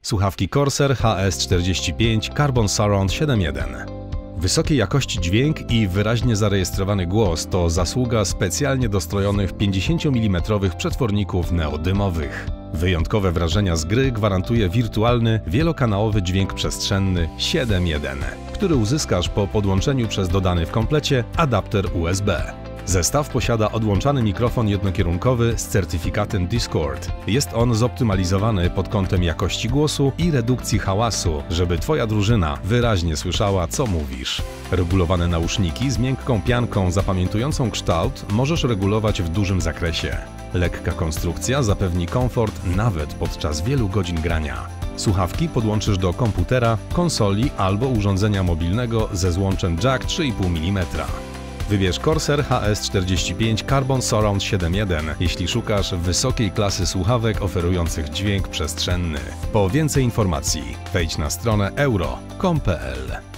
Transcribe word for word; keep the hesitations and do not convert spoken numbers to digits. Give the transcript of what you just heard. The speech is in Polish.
Słuchawki Corsair H S czterdzieści pięć Carbon Surround siedem jeden. Wysokiej jakości dźwięk i wyraźnie zarejestrowany głos to zasługa specjalnie dostrojonych pięćdziesięciomilimetrowych przetworników neodymowych. Wyjątkowe wrażenia z gry gwarantuje wirtualny, wielokanałowy dźwięk przestrzenny siedem jeden, który uzyskasz po podłączeniu przez dodany w komplecie adapter U S B. Zestaw posiada odłączany mikrofon jednokierunkowy z certyfikatem Discord. Jest on zoptymalizowany pod kątem jakości głosu i redukcji hałasu, żeby Twoja drużyna wyraźnie słyszała, co mówisz. Regulowane nauszniki z miękką pianką zapamiętującą kształt możesz regulować w dużym zakresie. Lekka konstrukcja zapewni komfort nawet podczas wielu godzin grania. Słuchawki podłączysz do komputera, konsoli albo urządzenia mobilnego ze złączem jack trzy i pół milimetra. Wybierz Corsair H S czterdzieści pięć Carbon Surround siedem jeden, jeśli szukasz wysokiej klasy słuchawek oferujących dźwięk przestrzenny. Po więcej informacji wejdź na stronę euro kropka com kropka p l.